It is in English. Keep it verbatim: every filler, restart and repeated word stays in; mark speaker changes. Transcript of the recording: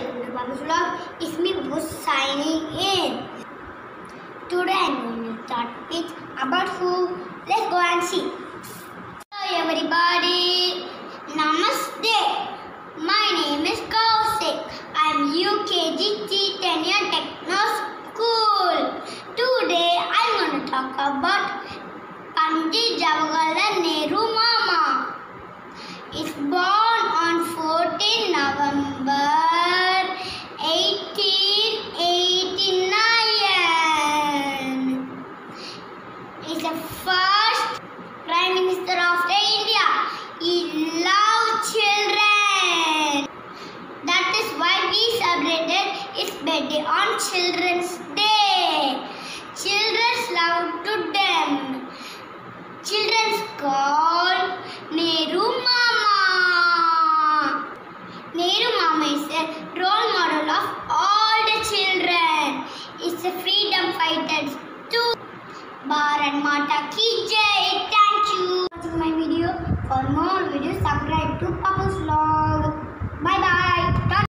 Speaker 1: welcome to Babu's vlog. It's me, Bush, signing in. Today I'm going to start with about who. Let's go and see. Hello everybody. Namaste. My name is Kaushik. I'm U K G C Tenure Techno School. Today I'm going to talk about Pandit Jawaharlal Nehru Mama. Is born on fourteenth November eighteen eighty-nine. Is the first Prime Minister of the India. He loved children. That is why we celebrated his birthday on Children's Day. Children's love to them. Children's called Nehru Mama. Nehru Mama is a role model of all the children. It's a freedom fighter too. Bharat Mata ki Jai. Thank you for watching my video. For more videos, subscribe to Papa.